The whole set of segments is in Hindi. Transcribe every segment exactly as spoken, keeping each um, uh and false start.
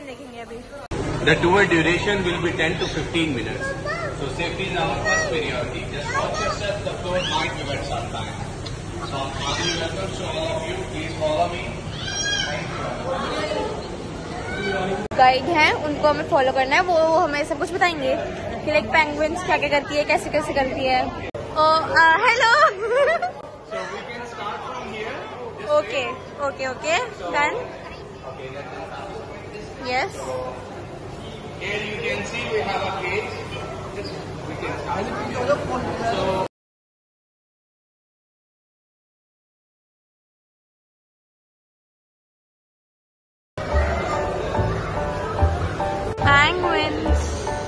देखेंगे अभी। The tour duration will be ten to fifteen minutes. So safety is our first priority. Just watch yourself. The floor might be wet sometime. So I'm highly welcome to all of you. Please follow me. Guide हैं, उनको हमें फॉलो करना है। वो, वो हमें सब कुछ बताएंगे कि लाइक पेंगुइन्स क्या क्या करती है, कैसे कैसे करती है। Hello. Okay okay okay done. Yes. Here you can see we have a cage. We can start. So penguins.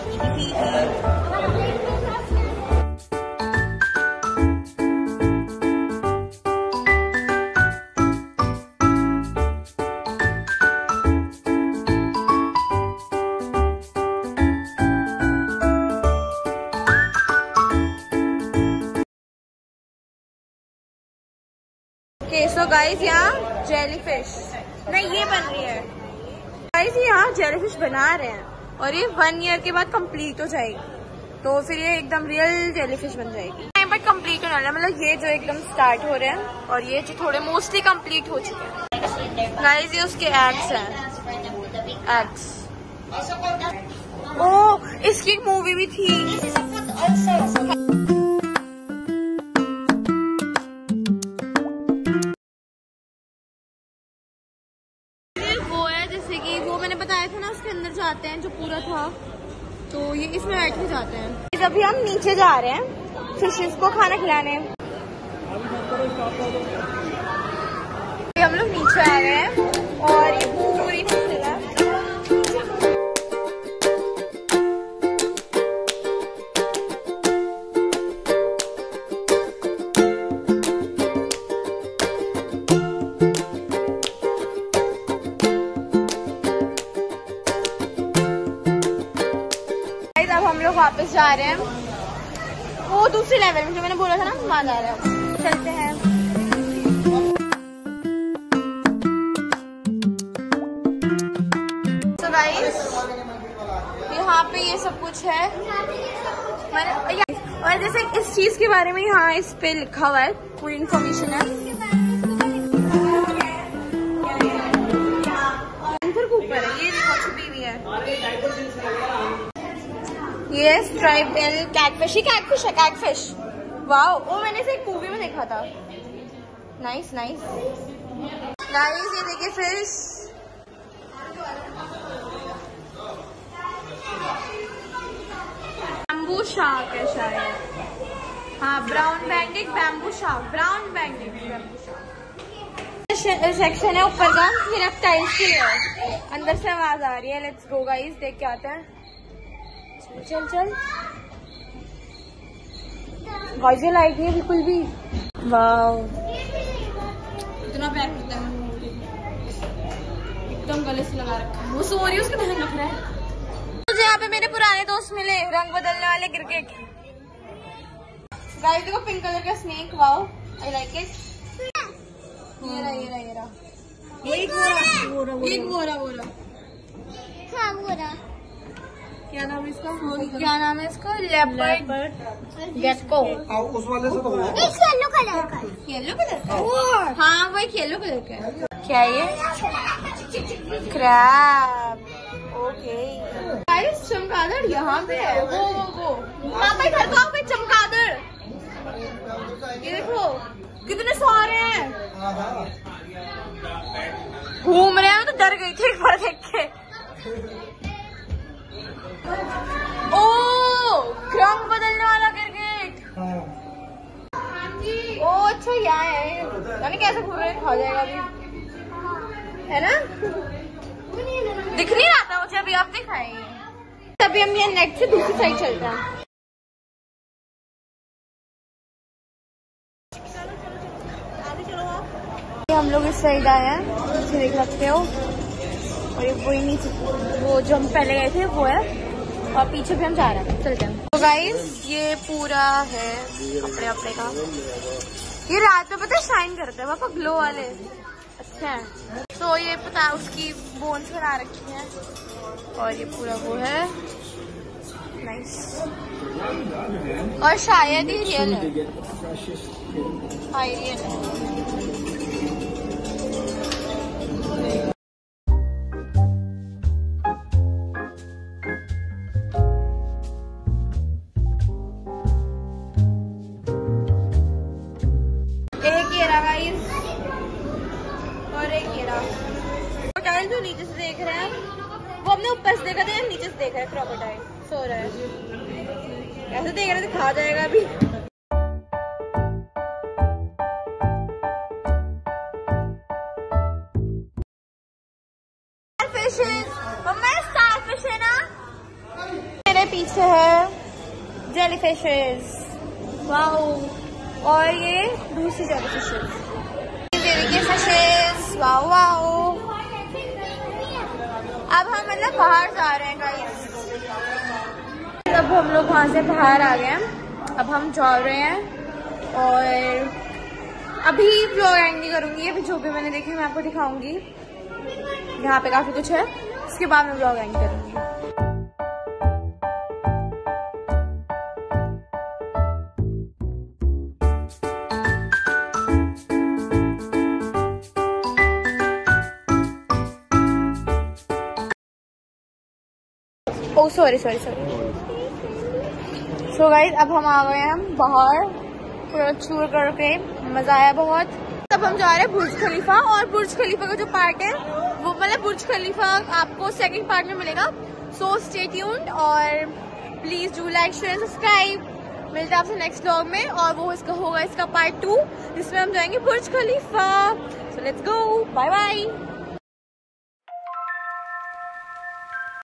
Okay so guys यहाँ जेलीफिश नहीं ये बन रही है। गाइस यहाँ जेलीफिश बना रहे हैं और ये वन ईयर के बाद कंप्लीट हो जाएगी, तो फिर ये एकदम रियल जेलीफिश बन जाएगी। टाइम पर कंप्लीट होने वाला है, मतलब ये जो एकदम स्टार्ट हो रहे हैं और ये जो थोड़े मोस्टली कंप्लीट हो चुके हैं। गाइस ये उसके एग्स हैं, एग्स। ओह इसकी एक मूवी भी थी। बताया था ना उसके अंदर जाते हैं जो पूरा था, तो ये इसमें बैठ के जाते हैं। अभी हम नीचे जा रहे हैं फिशेस को खाना खिलाने। हम लोग नीचे आ गए हैं और ये पूरी फिशेस है। अब हम लोग वापस जा रहे हैं वो दूसरे लेवल में जो मैंने बोला था ना, वहाँ जा रहे हैं। चलते हैं। So guys, यहाँ पे ये सब कुछ है। मैंने और जैसे इस चीज के बारे में यहाँ इस पे लिखा हुआ है, पूरी इन्फॉर्मेशन है। ऊपर है ये देखो, छुपी हुई है। ये स्ट्राइपल कैटफिश, ही कैटफिश है, कैटफिश। वाओ, वो मैंने इसे एक मूवी में देखा था। नाइस नाइस गाइस, ये देखिए फिश। बैम्बू शार्क है शायद। हाँ brown banded bamboo shark, brown banded bamboo shark. Section है ऊपर का, ये रेप्टाइल्स के लिए। अंदर से आवाज आ रही है। लेट्स गो गाइस, देख के आते हैं। चल चल गाइस, ये लाइट नहीं है बिल्कुल भी। वाओ इतना पैक होता है, एकदम गले से लगा रखा है। वो सो रही है, उसका ध्यान रख रहा है। मुझे यहाँ पे मेरे पुराने दोस्त मिले, रंग बदलने वाले क्रिकेट। गाइस देखो पिंक कलर का snake. Wow I like it. ये रहा ये रहा ये रहा एक बोरा एक बोरा बोरा हाँ बोरा। क्या नाम है इसका? क्या नाम है इसका? Leopard gecko. उस वाले से तो येलो कलर का। येलो कलर का? हाँ वो एक येलो कलर का। क्या ये? क्रैब। ओके गाइस, चमगादड़ यहाँ पे है। वो वो वो वहाँ पे घर का पे चमगादड़। ये देखो कितने सारे हैं, घूम रहे हैं। तो डर गई थी एक बार देख के। ओ रंग बदलने वाला क्रिकेट। ओ अच्छा यहाँ है, यानी कैसे घूम रहे, खा जाएगा अभी, है ना? दिख नहीं रहा था मुझे अभी, आप दिखाएंगे। तभी हम यहाँ नेट से दूसरी साइड चलते हैं। हम लोग इस साइड आए हैं, पीछे देख सकते हो। और ये वही नीचे वो जो हम पहले गए थे वो है, और पीछे भी हम जा रहे हैं। चलते हैं। तो गाइस ये पूरा है कपड़े वपड़े का। ये रात में पता है शाइन करता है, पापा ग्लो वाले। हैं। तो ये पता उसकी बोन्स बना रखी हैं और ये पूरा वो है नाइस और शायद ही रियल है। हाँ रियल है। एक ये रहा गाइस और एक ये रहा। क्रोकोडाइल जो नीचे से देख रहे हैं वो हमने ऊपर से देखा था, नीचे से देख रहे हैं। क्रोकोडाइल सो रहा है, ऐसे देख रहे थे खा जाएगा अभी। फिशेस मम्मा स्टार फिश है ना। मेरे पीछे है जेली फिशेस, वाओ। और ये दूसरी जेली फिशेस, ये फिशेस, वाओ वाओ। अब हम मतलब बाहर जा रहे हैं गाइस। अब हम लोग वहाँ से बाहर आ गए हैं, अब हम जा रहे हैं और अभी व्लॉग एंड नहीं करूँगी। अभी जो भी मैंने देखी मैं आपको दिखाऊंगी। यहाँ पे काफी कुछ है, इसके बाद मैं व्लॉग एंड करूँगी। Oh sorry sorry sorry so guys अब हम आ गए हैं बाहर, पूरा चूर करके मजा आया बहुत। तब हम जा रहे हैं बुर्ज खलीफा, और बुर्ज खलीफा का जो पार्ट है वो मतलब बुर्ज खलीफा आपको सेकंड पार्ट में मिलेगा। सो स्टे ट्यून्ड और please do like share subscribe. मिलते हैं आपसे नेक्स्ट व्लॉग में, और वो इसका होगा इसका पार्ट टू जिसमें हम जाएंगे Burj Khalifa. So let's go, bye bye.